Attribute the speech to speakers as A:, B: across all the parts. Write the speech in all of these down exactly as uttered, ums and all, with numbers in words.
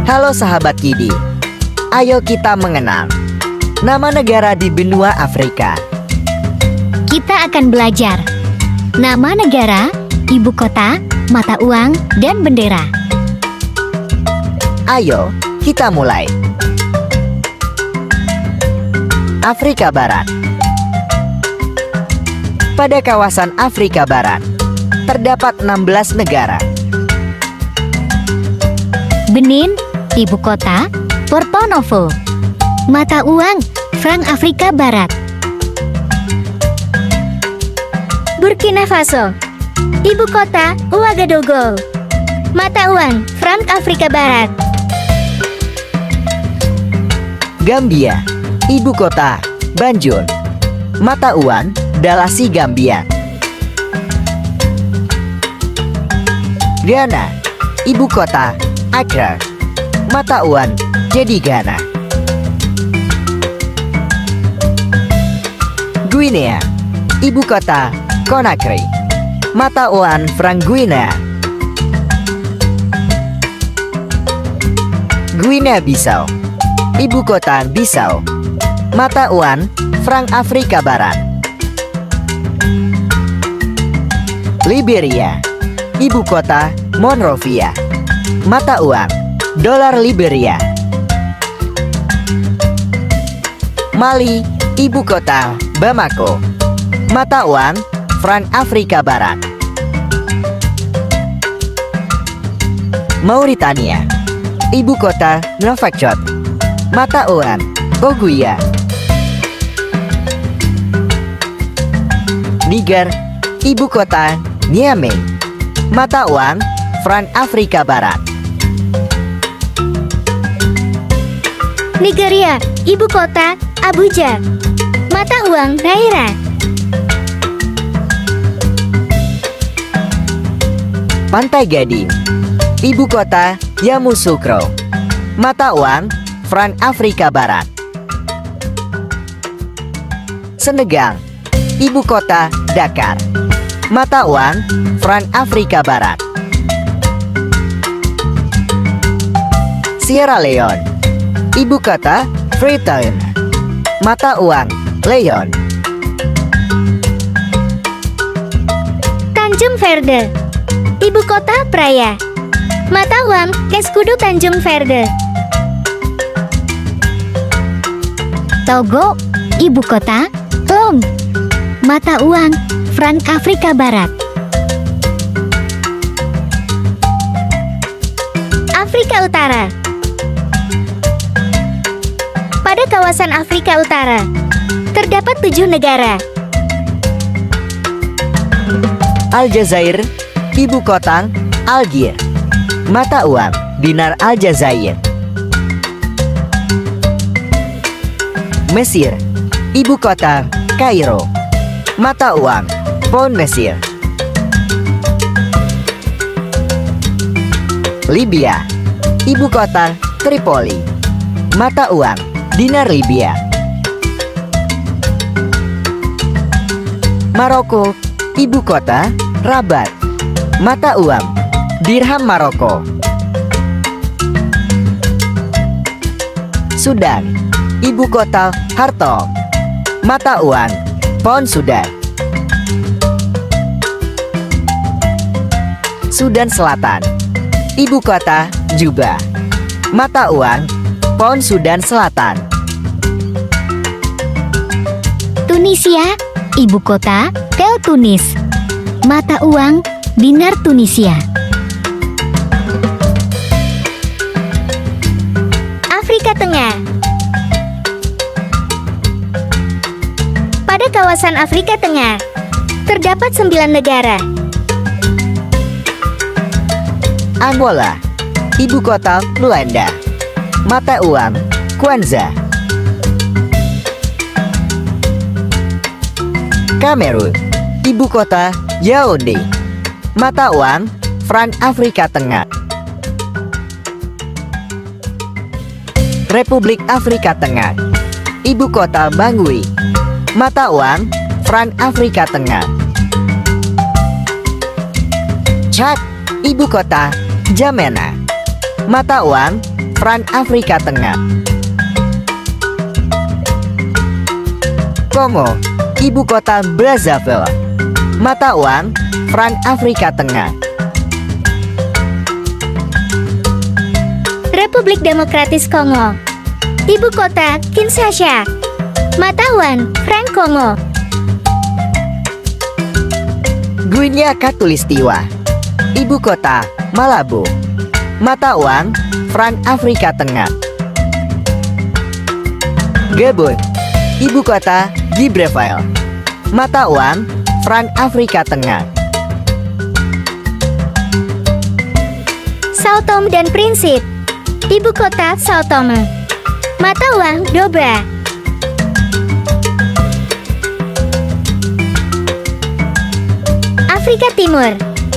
A: Halo sahabat Kidi, ayo kita mengenal nama negara di benua Afrika.
B: Kita akan belajar nama negara, ibu kota, mata uang, dan bendera.
A: Ayo, kita mulai. Afrika Barat. Pada kawasan Afrika Barat, terdapat enam belas negara.
B: Benin, ibu kota, Porto Novo. Mata uang, frank Afrika Barat. Burkina Faso, ibu kota, Ouagadougou. Mata uang, frank Afrika Barat.
A: Gambia, ibu kota, Banjul. Mata uang, Dalasi Gambia. Ghana, ibu kota, Accra. Mata uang, jadi Ghana. Guinea, ibu kota, Conakry. Mata uang, frank Guinea. Guinea Bissau, ibu kota, Bissau. Mata uang, frank Afrika Barat. Liberia, ibu kota, Monrovia. Mata uang, dolar Liberia. Mali, ibu kota, Bamako. Mata uang, frank Afrika Barat. Mauritania, ibu kota, Nouakchott. Mata uang, Oguia. Niger, ibu kota, Niamey. Mata uang, frank Afrika Barat.
B: Nigeria, ibu kota, Abuja. Mata uang, Naira.
A: Pantai Gading, ibu kota, Yamoussoukro. Mata uang, frank Afrika Barat. Senegal, ibu kota, Dakar. Mata uang, frank Afrika Barat. Sierra Leone, ibu kota, Freetown. Mata uang, Leon.
B: Tanjung Verde, ibu kota, Praia. Mata uang, Escudo Tanjung Verde. Togo, ibu kota, Lom. Mata uang, frank Afrika Barat. Afrika Utara. Pada kawasan Afrika Utara, terdapat tujuh negara.
A: Aljazair, ibu kota, Algier. Mata uang, dinar Aljazair. Mesir, ibu kota, Kairo. Mata uang, pound Mesir. Libya, ibu kota, Tripoli. Mata uang, dinar Libya. Maroko, ibu kota, Rabat. Mata uang, dirham Maroko. Sudan, ibu kota, Khartoum. Mata uang, pound Sudan. Sudan Selatan, ibu kota, Juba. Mata uang, pound Sudan Selatan.
B: Tunisia, ibu kota, Tel Tunis. Mata uang, dinar Tunisia. Afrika Tengah. Pada kawasan Afrika Tengah, terdapat sembilan negara.
A: Angola, ibu kota, Luanda. Mata uang, Kwanza. Kamerun, ibu kota, Yaounde. Mata uang, frank Afrika Tengah. Republik Afrika Tengah, ibu kota, Bangui. Mata uang, frank Afrika Tengah. Chad, ibu kota, Jamena. Mata uang, frank Afrika Tengah. Kongo, ibu kota Brazzaville. Mata uang frank Afrika Tengah.
B: Republik Demokratis Kongo, ibu kota Kinshasa. Mata uang frank Kongo.
A: Guinea Khatulistiwa, ibu kota Malabo. Mata uang frank Afrika Tengah. Gabon, ibu kota Libreville. Mata uang frank Afrika Tengah.
B: Sao Tome dan Principe, ibu kota Sao Tome. Mata uang Dobra. Afrika Timur.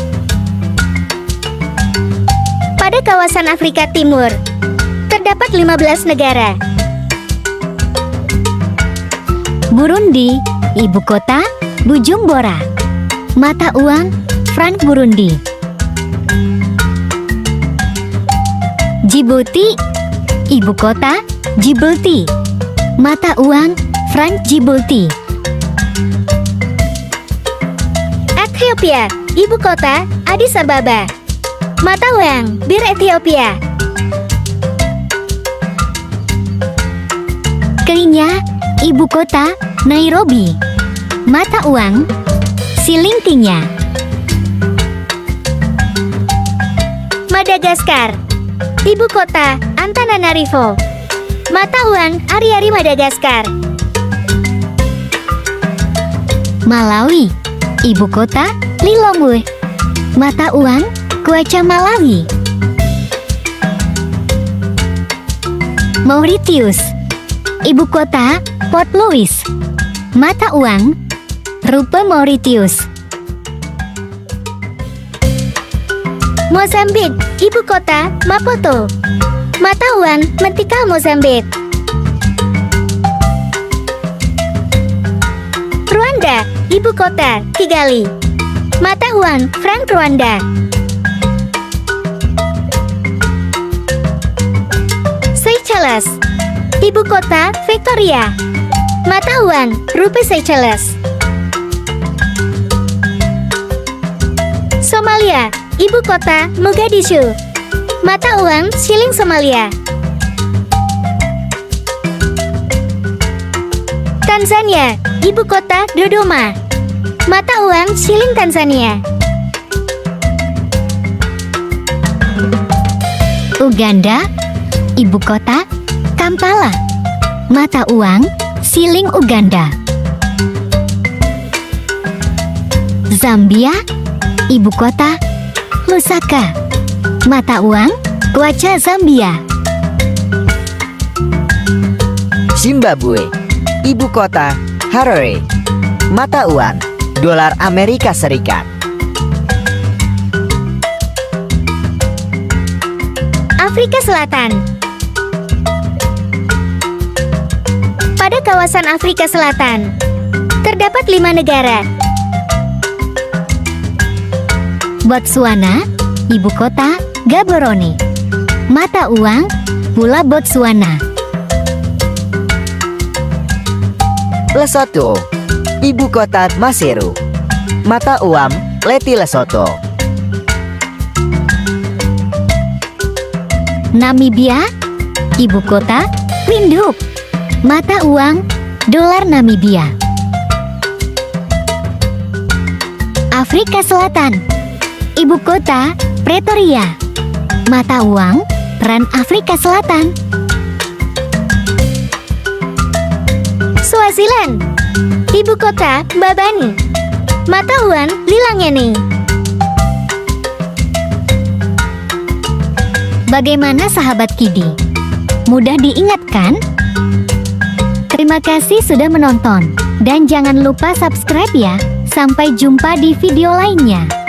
B: Pada kawasan Afrika Timur, terdapat lima belas negara. Burundi, ibu kota Bujumbura. Mata uang frank Burundi. Djibouti, ibu kota Djibouti. Mata uang frank Djibouti. Ethiopia, ibu kota Addis Ababa. Mata uang bir Ethiopia. Kenya, ibu kota Nairobi. Mata uang siling Kenya. Madagaskar, ibu kota Antananarivo. Mata uang Ari-Ari Madagaskar. Malawi, ibu kota Lilongwe. Mata uang Kwacha Malawi. Mauritius, ibu kota Port Louis. Mata uang rupiah Mauritius. Mozambik, ibu kota Maputo. Mata uang Mentikal Mozambik. Rwanda, ibu kota Kigali. Mata uang frank Rwanda. Seychelles, ibu kota Victoria. Mata uang rupiah Seychelles. Somalia, ibu kota Mogadishu. Mata uang siling Somalia. Tanzania, ibu kota Dodoma. Mata uang siling Tanzania. Uganda, ibu kota Kampala. Mata uang siling Uganda. Zambia, ibu kota Lusaka. Mata uang Kwacha Zambia.
A: Zimbabwe, ibu kota Harare. Mata uang dolar Amerika Serikat.
B: Afrika Selatan. Pada kawasan Afrika Selatan, terdapat lima negara. Botswana, ibu kota Gaborone. Mata uang Pula Botswana.
A: Lesotho, ibu kota Maseru. Mata uang Leti Lesotho.
B: Namibia, ibu kota Windhoek. Mata uang dolar Namibia. Afrika Selatan, ibu kota Pretoria. Mata uang Rand Afrika Selatan. Swaziland, ibu kota Mbabane. Mata uang Lilangeni. Bagaimana sahabat Kidi? Mudah diingat kan? Terima kasih sudah menonton. Dan jangan lupa subscribe ya. Sampai jumpa di video lainnya.